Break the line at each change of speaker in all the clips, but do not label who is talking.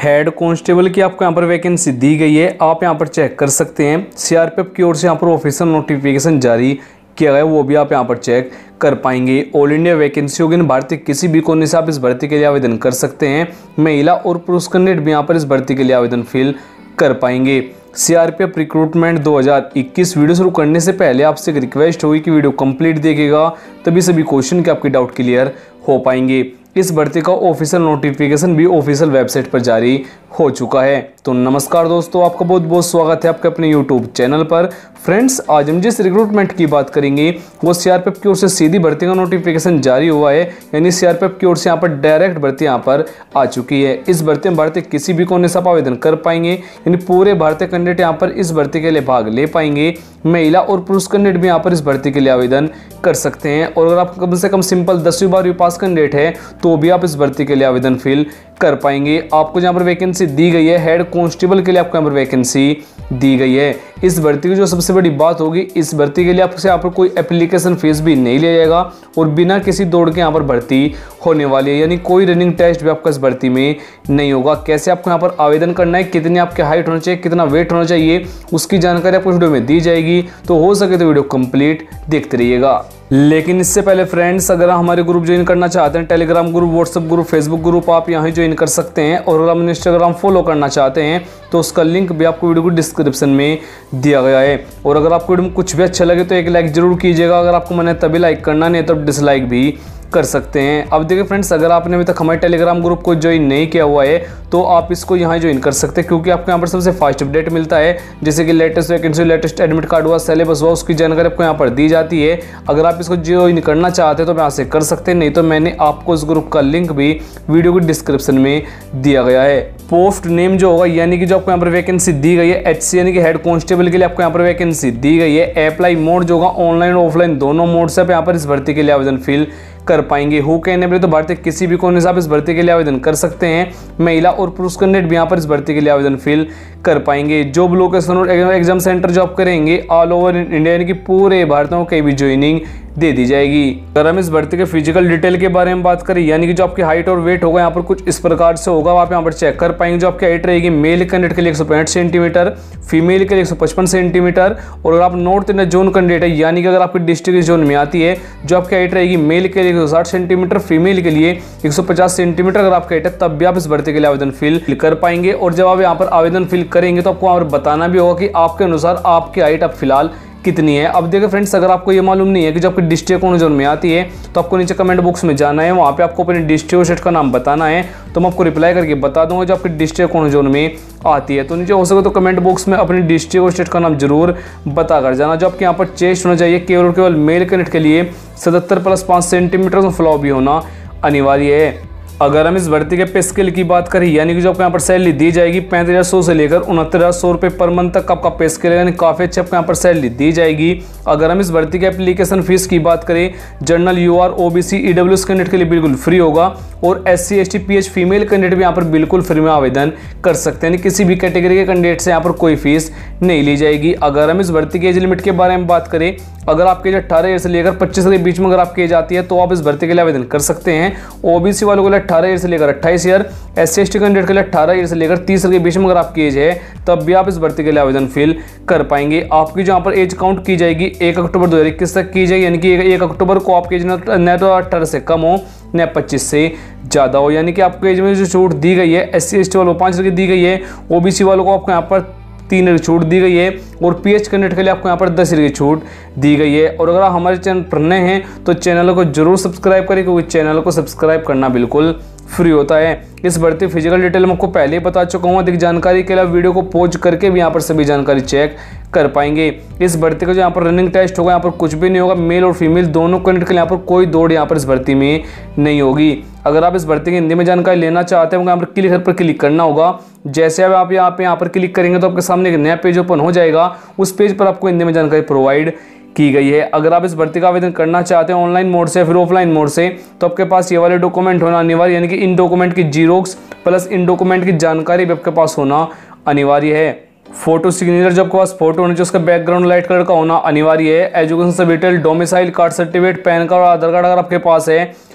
Head constable की आपको यहाँ पर वैकेंसी दी गई है। आप यहाँ पर चेक कर सकते हैं। सीआरपीएफ की ओर से यहाँ पर ऑफिशियल नोटिफिकेशन जारी किया गया, वो भी आप यहाँ पर चेक कर पाएंगे। ऑल इंडिया वैकेंसी होगी, भारत के किसी भी कोने से आप इस भर्ती के लिए आवेदन कर सकते हैं। महिला और पुरुष कैंडिडेट भी यहाँ पर इस भर्ती के लिए आवेदन फिल कर पाएंगे। सीआरपीएफ रिक्रूटमेंट 2021 वीडियो शुरू करने से पहले आपसे एक रिक्वेस्ट होगी कि वीडियो कंप्लीट देखिएगा, तभी सभी क्वेश्चन के आपके डाउट क्लियर हो पाएंगे। इस भर्ती का ऑफिशियल नोटिफिकेशन भी ऑफिशियल वेबसाइट पर जारी हो चुका है। तो नमस्कार दोस्तों, आपका बहुत बहुत स्वागत है आपके अपने यूट्यूब चैनल पर। फ्रेंड्स, आज हम जिस रिक्रूटमेंट की बात करेंगे वो सीआरपीएफ की ओर से सीधी भर्ती का नोटिफिकेशन जारी हुआ है, यानी सीआरपीएफ की ओर से यहाँ पर डायरेक्ट भर्ती यहाँ पर आ चुकी है। इस भर्ती में भारत के किसी भी कोने से आप आवेदन कर पाएंगे, यानी पूरे भारतीय कैंडिडेट यहाँ पर इस भर्ती के लिए भाग ले पाएंगे। महिला और पुरुष कैंडिडेट भी यहाँ पर इस भर्ती के लिए आवेदन कर सकते हैं। और अगर आप कम से कम सिंपल 10वीं 12वीं पास कैंडिडेट है तो भी आप इस भर्ती के लिए आवेदन फिल कर पाएंगे। आपको यहाँ पर वैकेंसी दी गई है, हेड कांस्टेबल के लिए आपको यहाँ पर वैकेंसी दी गई है। इस भर्ती की जो सबसे बड़ी बात होगी, इस भर्ती के लिए आपसे यहाँ पर कोई एप्लीकेशन फीस भी नहीं लिया जाएगा और बिना किसी दौड़ के यहाँ पर भर्ती होने वाली है, यानी कोई रनिंग टेस्ट भी आपका इस भर्ती में नहीं होगा। कैसे आपको यहाँ पर आवेदन करना है, कितनी आपके हाइट होना चाहिए, कितना वेट होना चाहिए, उसकी जानकारी आपको वीडियो में दी जाएगी। तो हो सके तो वीडियो कंप्लीट देखते रहिएगा। लेकिन इससे पहले फ्रेंड्स, अगर आप हमारे ग्रुप ज्वाइन करना चाहते हैं, Telegram group, WhatsApp group, Facebook group, आप यहाँ ज्वाइन कर सकते हैं। और अगर आप इंस्टाग्राम फॉलो करना चाहते हैं तो उसका लिंक भी आपको वीडियो को डिस्क्रिप्शन में दिया गया है। और अगर आपको वीडियो में कुछ भी अच्छा लगे तो एक लाइक जरूर कीजिएगा। अगर आपको मैंने तभी लाइक करना, नहीं तो डिसलाइक भी कर सकते हैं। अब देखिए फ्रेंड्स, अगर आपने अभी तक हमारे टेलीग्राम ग्रुप को ज्वाइन नहीं किया हुआ है तो आप इसको यहाँ ज्वाइन कर सकते हैं, क्योंकि आपको यहाँ पर सबसे फास्ट अपडेट मिलता है। जैसे कि latest vacancy, latest admit card हुआ, सिलेबस हुआ, उसकी जानकारी आपको यहाँ पर दी जाती है। अगर आप इसको ज्वाइन करना चाहते हैं तो यहाँ से कर सकते हैं, नहीं तो मैंने आपको इस ग्रुप का लिंक भी वीडियो के डिस्क्रिप्शन में दिया गया है। पोस्ट नेम जो होगा, यानी कि जो आपको यहाँ पर वैकेंसी दी गई है, HC यानी कि हेड कांस्टेबल के लिए आपको यहाँ पर वैकेंसी दी गई है। अप्लाई मोड जो होगा, ऑनलाइन और ऑफलाइन दोनों मोड से आप यहाँ पर इस भर्ती के लिए आवेदन फिल कर पाएंगे। हु कैन अप्लाई, तो भारतीय किसी भी कोने से आप इस भर्ती के लिए आवेदन कर सकते हैं। महिला और पुरुष कैंडिडेट भी यहाँ पर इस भर्ती के लिए आवेदन फिल कर पाएंगे। जॉब लोकेशन और एग्जाम सेंटर जो आप करेंगे ऑल ओवर इंडिया, यानी कि पूरे भारत में कहीं भी ज्वाइनिंग दे दी जाएगी। अगर हम इस भर्ती के फिजिकल डिटेल के बारे में बात करें, यानी कि जो आपकी हाइट और वेट होगा यहाँ पर कुछ इस प्रकार से होगा, आप यहाँ पर चेक कर पाएंगे। जो आपकी हाइट रहेगी, मेल कैंडिडेट के लिए 165 सेंटीमीटर, फीमेल के लिए 155 सेंटीमीटर। और अगर आप नॉर्थ इंडिया जोन कैंडिडेट है, यानी कि अगर आपकी डिस्ट्रिक्ट जोन में आती है, जो आपकी हाइट रहेगी मेल के लिए 160 सेंटीमीटर, फीमेल के लिए 150 सेंटीमीटर अगर आपकी हाइट है, तब भी आप इस भर्ती के लिए आवेदन फिल कर पाएंगे। और जब आप यहाँ पर आवेदन फिल करेंगे तो आपको यहाँ पर बताना भी होगा कि आपके अनुसार आपकी हाइट अब फिलहाल कितनी है। अब देखिए फ्रेंड्स, अगर आपको ये मालूम नहीं है कि जो आपकी डिस्ट्रिक्ट कौन जोन में आती है, तो आपको नीचे कमेंट बॉक्स में जाना है, वहाँ पे आपको अपने डिस्ट्रिक्ट और स्टेट का नाम बताना है, तो मैं आपको रिप्लाई करके बता दूंगा जो आपकी डिस्ट्रिक्ट कौन जोन में आती है। तो नीचे हो सके तो कमेंट बॉक्स में अपनी डिस्ट्रिक्ट और स्टेट का नाम जरूर बता कर जाना। जो आपके यहाँ पर चेस्ट होना चाहिए केवल और केवल मेल कैंडिडेट के लिए 77 + 5 सेंटीमीटर फ्लॉ भी होना अनिवार्य है। अगर हम इस भर्ती के पे स्केल की बात करें, यानी कि जो आपको यहाँ पर सैलरी दी जाएगी 35,100 से लेकर 69,100 रुपये पर मंथ तक आपका पे स्केल है, यानी काफ़ी अच्छी आपको यहाँ पर सैलरी दी जाएगी। अगर हम इस भर्ती के एप्लीकेशन फीस की बात करें, general, UR, OBC, EWS candidate के लिए बिल्कुल फ्री होगा। और SC, ST, PH female candidate भी यहाँ पर बिल्कुल फ्री में आवेदन कर सकते हैं, यानी किसी भी कैटेगरी के कैंडिडेट से यहाँ पर कोई फीस नहीं ली जाएगी। अगर हम इस भर्ती की एज लिमिट के बारे में बात करें, अगर आपकी एज 18 ईयर से लेकर 25 के बीच में अगर आपकी एज आती है तो आप इस भर्ती के लिए आवेदन कर सकते हैं। OBC वालों के लिए 18 ईयर से लेकर 28 ईयर, SC, ST कैंडिडेट के लिए 18 ईयर से लेकर 30 के बीच में अगर आपकी एज है, तब भी आप इस भर्ती के लिए आवेदन फिल कर पाएंगे। आपकी जो यहाँ पर एज काउंट की जाएगी 1 अक्टूबर 2021 तक की जाएगी, यानी कि 1 अक्टूबर को आपकी एज न तो 18 से कम हो न 25 से ज़्यादा हो। यानी कि आपको एज में जो छूट दी गई है, SC, ST वालों को 5 की दी गई है, OBC वालों को आपको यहाँ पर 3 की छूट दी गई है, और PH कैंडिडेट के लिए आपको यहाँ पर 10 की छूट दी गई है। और अगर आप हमारे चैनल पर नए हैं तो चैनल को जरूर सब्सक्राइब करें, क्योंकि चैनल को सब्सक्राइब करना बिल्कुल फ्री होता है। इस भर्ती फिजिकल डिटेल में आपको पहले ही बता चुका हूँ। अधिक जानकारी के लिए वीडियो को पॉज करके भी यहाँ पर सभी जानकारी चेक कर पाएंगे। इस भर्ती का जो यहाँ पर रनिंग टेस्ट होगा, यहाँ पर कुछ भी नहीं होगा। मेल और फीमेल दोनों कैंडिडेट के लिए यहाँ पर कोई दौड़ यहाँ पर इस भर्ती में नहीं होगी। अगर आप इस भर्ती की हिंदी में जानकारी लेना चाहते हैं, यहाँ पर क्लिक पर क्लिक करना होगा। जैसे अब आप यहाँ पर क्लिक करेंगे तो आपके सामने एक नया पेज ओपन हो जाएगा। उस पेज पर आपको हिंदी में जानकारी प्रोवाइड की गई है। अगर आप इस भर्ती का आवेदन करना चाहते हैं ऑनलाइन मोड से फिर ऑफलाइन मोड से, तो आपके पास ये वाले डॉक्यूमेंट होना अनिवार्य, यानी कि इन डॉक्यूमेंट की जीरोक्स प्लस इन डॉक्यूमेंट की जानकारी भी आपके पास होना अनिवार्य है। फोटो सिग्नेचर जो आपके पास फोटो होना चाहिए, उसका बैकग्राउंड लाइट कलर का होना अनिवार्य है। Education certificate, domicile card certificate, PAN card और आधार कार्ड अगर आपके पास है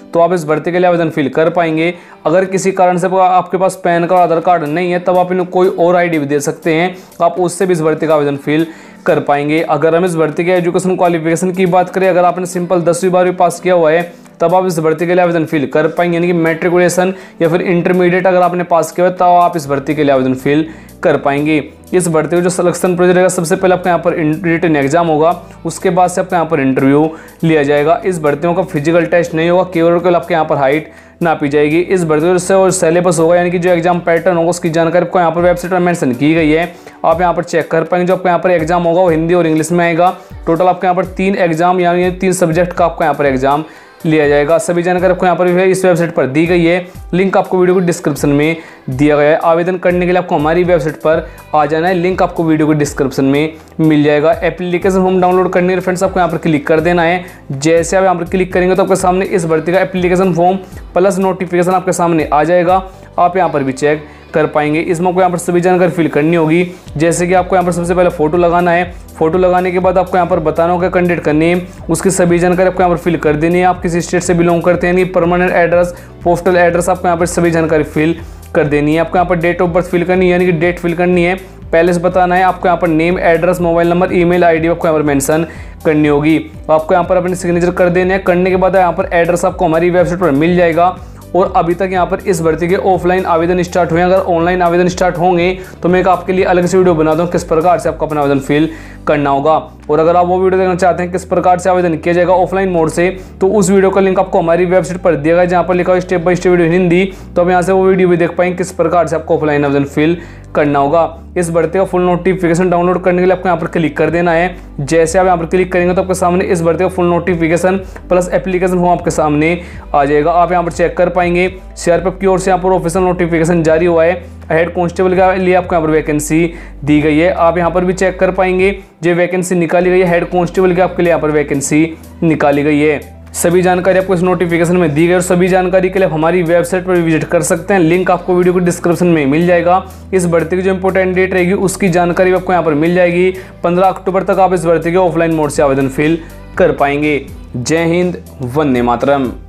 तो आप इस भर्ती के लिए आवेदन फिल कर पाएंगे। अगर किसी कारण से आपके पास पैन कार्ड आधार कार्ड नहीं है, तब आप इन्हें कोई और आईडी भी दे सकते हैं, आप उससे भी इस भर्ती का आवेदन फिल कर पाएंगे। अगर हम इस भर्ती के एजुकेशन क्वालिफिकेशन की बात करें, अगर आपने सिंपल 10वीं 12वीं पास किया हुआ है तब आप इस भर्ती के लिए आवेदन फिल कर पाएंगे, यानी कि मैट्रिकुलेशन या फिर इंटरमीडिएट अगर आपने पास किया है तब आप इस भर्ती के लिए आवेदन फिल कर पाएंगे। इस भर्ती का जो सिलेक्शन प्रोसीजर रहेगा, सबसे पहले आपका यहाँ पर रिटन एग्जाम होगा, उसके बाद से आपका यहाँ पर इंटरव्यू लिया जाएगा। इस भर्तियों का फिजिकल टेस्ट नहीं होगा, केवल आपके यहाँ पर हाइट नापी जाएगी। इस भर्ती से और सिलेबस होगा, यानी कि जो एग्जाम पैटर्न होगा उसकी जानकारी आपको यहाँ पर वेबसाइट पर मेंशन की गई है, आप यहाँ पर चेक कर पाएंगे। जो आपको यहाँ पर एग्जाम होगा वो हिंदी और इंग्लिश में आएगा। टोटल आपके यहाँ पर 3 एग्जाम यानी 3 सब्जेक्ट का आपका यहाँ पर एग्जाम लिया जाएगा। सभी जानकारी आपको यहाँ पर इस वेबसाइट पर दी गई है, लिंक आपको वीडियो को डिस्क्रिप्शन में दिया गया है। आवेदन करने के लिए आपको हमारी वेबसाइट पर आ जाना है, लिंक आपको वीडियो को डिस्क्रिप्शन में मिल जाएगा। एप्लीकेशन फॉर्म डाउनलोड करने के लिए फ्रेंड्स आपको यहाँ पर क्लिक कर देना है। जैसे आप यहाँ पर क्लिक करेंगे तो आपके सामने इस भर्ती का एप्लीकेशन फॉर्म प्लस नोटिफिकेशन आपके सामने आ जाएगा, आप यहाँ पर भी चेक कर पाएंगे। इसमें आपको यहाँ पर सभी जानकारी फिल करनी होगी, जैसे कि आपको यहाँ पर सबसे पहले फोटो लगाना है। फोटो लगाने के बाद आपको यहाँ पर बताना होगा कैंडिडेट का नेम, उसकी सभी जानकारी आपको यहाँ पर फिल कर देनी है। आप किस स्टेट से बिलोंग करते हैं, परमानेंट एड्रेस, पोस्टल एड्रेस आपको यहाँ पर सभी जानकारी फिल कर देनी है। आपको यहाँ पर डेट ऑफ बर्थ फिल करनी है, यानी कि डेट फिल करनी है, पहले से बताना है। आपको यहाँ पर name, address, mobile number, email ID आपको यहाँ पर मेंशन करनी होगी। आपको यहाँ पर अपनी सिग्नेचर कर देने हैं। करने के बाद यहाँ पर एड्रेस आपको हमारी वेबसाइट पर मिल जाएगा। और अभी तक यहाँ पर इस भर्ती के ऑफलाइन आवेदन स्टार्ट हुए, अगर ऑनलाइन आवेदन स्टार्ट होंगे तो मैं आपके लिए अलग से वीडियो बना दूँ किस प्रकार से आपको अपना आवेदन फिल करना होगा। और अगर आप वो वीडियो देखना चाहते हैं किस प्रकार से आवेदन किया जाएगा ऑफलाइन मोड से, तो उस वीडियो का लिंक आपको हमारी वेबसाइट पर दिया गया है, जहाँ पर लिखा है step by step video Hindi. तो आप यहाँ से वो वीडियो भी देख पाएंगे किस प्रकार से आपको ऑफलाइन आवेदन फिल करना होगा। इस भर्ती का फुल नोटिफिकेशन डाउनलोड करने के लिए आपको यहाँ पर क्लिक कर देना है। जैसे आप यहाँ पर क्लिक करेंगे तो आपके सामने इस भर्ती का full notification plus application form आपके सामने आ जाएगा, आप यहाँ पर चेक कर पाएंगे। सीआरपीएफ की ओर से यहाँ पर ऑफिशियल नोटिफिकेशन जारी हुआ है, हेड कांस्टेबल के लिए आपको यहाँ पर वैकेंसी दी गई है, आप यहाँ पर भी चेक कर पाएंगे। जो वैकेंसी निकाली गई है हेड कांस्टेबल की, आपके लिए यहाँ पर वैकेंसी निकाली गई है। सभी जानकारी आपको इस नोटिफिकेशन में दी गई और सभी जानकारी के लिए आप हमारी वेबसाइट पर विजिट कर सकते हैं, लिंक आपको वीडियो को डिस्क्रिप्शन में मिल जाएगा। इस भर्ती की जो इंपॉर्टेंट डेट रहेगी उसकी जानकारी आपको यहाँ पर मिल जाएगी। 15 अक्टूबर तक आप इस भर्ती के ऑफलाइन मोड से आवेदन फिल कर पाएंगे। जय हिंद, वंदे मातरम।